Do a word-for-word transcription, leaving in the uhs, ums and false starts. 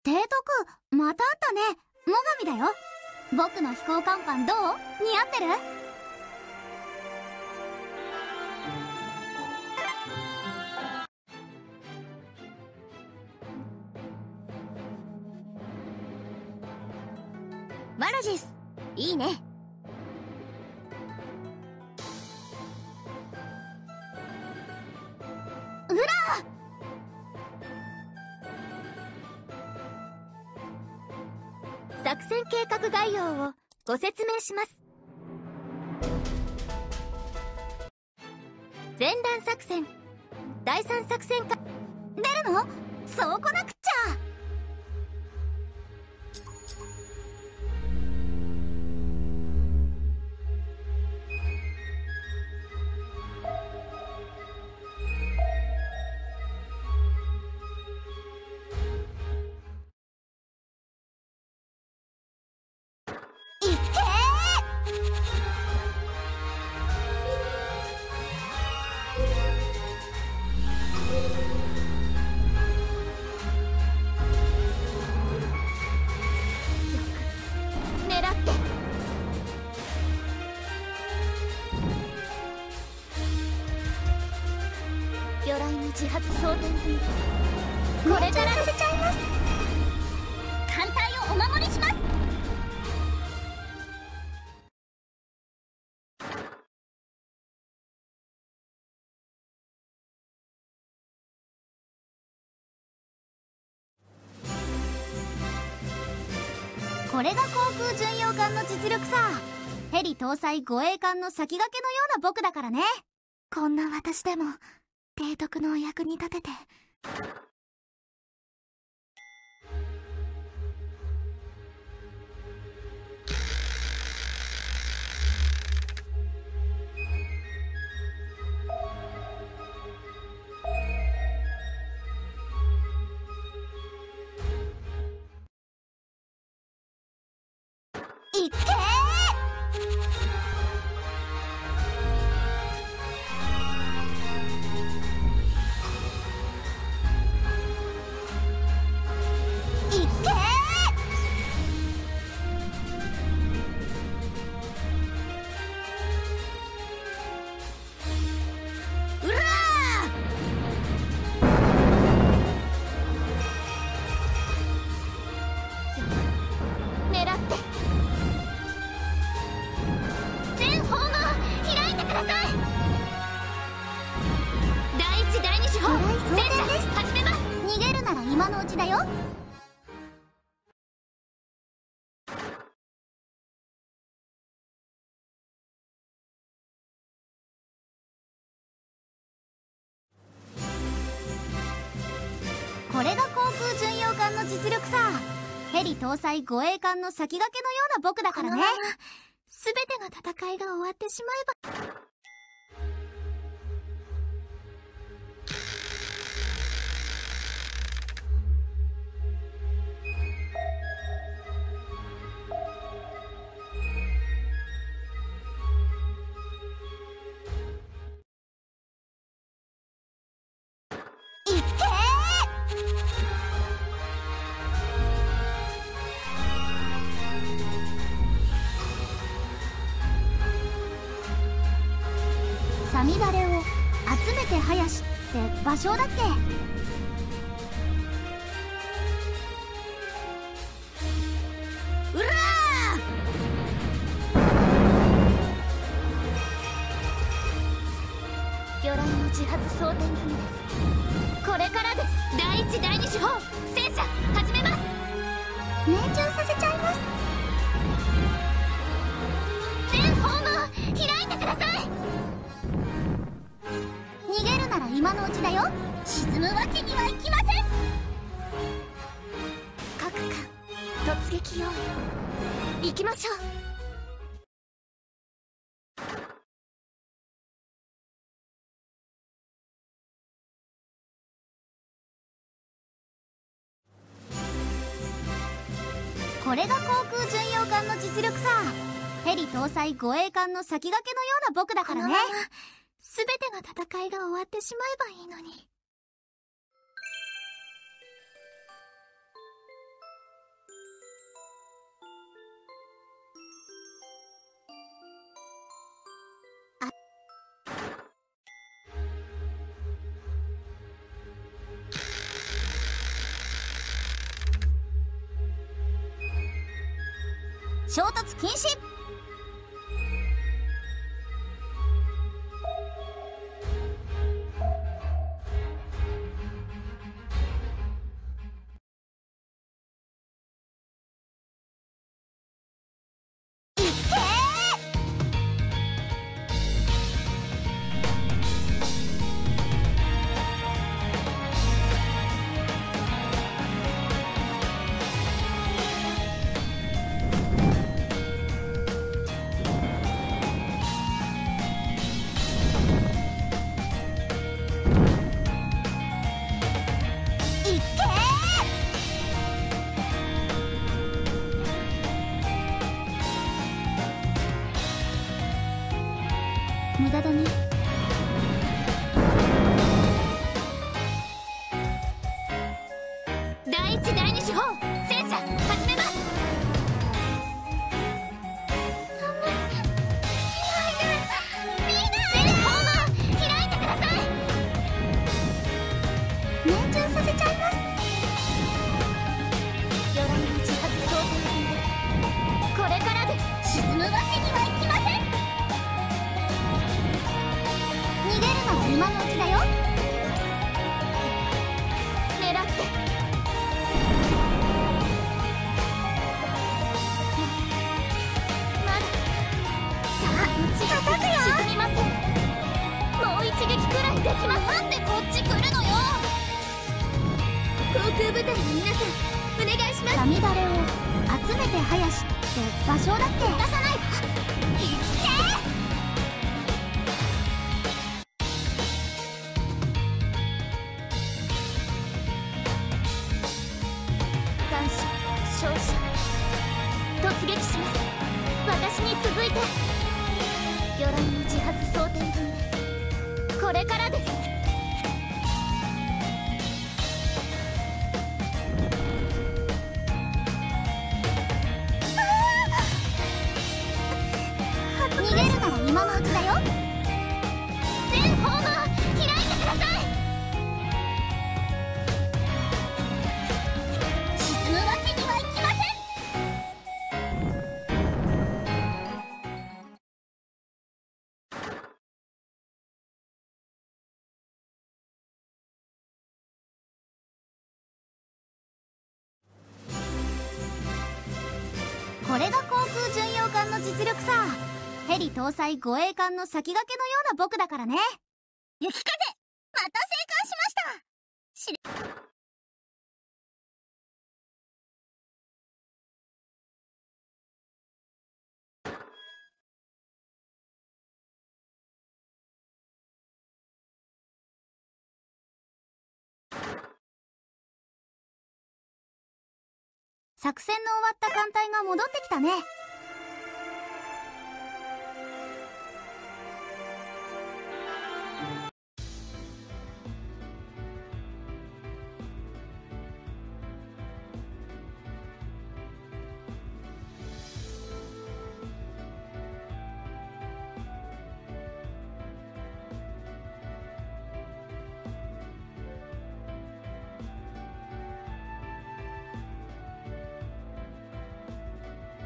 提督、また会ったね。最上だよ。僕の飛行甲板どう？似合ってる？ ワラジス、いいね。 うら！ 作戦計画概要をご説明します。前段作戦、第三作戦か。 出るの？そうこなくっちゃ。 魚雷に自発装填済みです。 これからさせちゃいます。 艦隊をお守りします。 これが航空巡洋艦の実力さ。ヘリ搭載護衛艦の先駆けのような僕だからね。こんな私でも提督のお役に立てて。いっけー！今のうちだよ。これが航空巡洋艦の実力さ。ヘリ搭載護衛艦の先駆けのような僕だからね。 すべての戦いが終わってしまえば。 サミダレを集めて林って場所だっけ？ うらー！魚雷の自発装填済みです。これからです。だいいちだいに手法戦車始めます。 命中させちゃいます。 全方門開いてください。 逃げるなら今のうちだよ。 沈むわけにはいきません。各艦突撃用意行きましょう。 これが航空巡洋艦の実力さ。ヘリ搭載護衛艦の先駆けのような僕だからね。 すべての戦いが終わってしまえばいいのに。 衝突禁止。無駄だね。 第一第二手法戦車始めます。全方門開いてください。 命中させちゃいます。 魚雷の自発装填済みです。これからです。沈むわけにはいきません。 逃げるのは今のうちだよ。 狙ってまださあ一撃叩くよ。 沈みません。もう一撃くらいできます。 なんでこっち来るのよ。 航空部隊の皆さんお願いします。 さみだれを集めて林って場所だっけ。出さない。いって男子勝者突撃します。私に続いて魚雷の自発装填済みです。これからです。 逃げるなら今のうちだよ。 全方門開いてください。 沈むわけにはいきません。これが航空巡洋艦の実力さ。ヘリ搭載護衛艦の先駆けのような僕だからね。雪風、また生還しました。し作戦の終わった艦隊が戻ってきたね。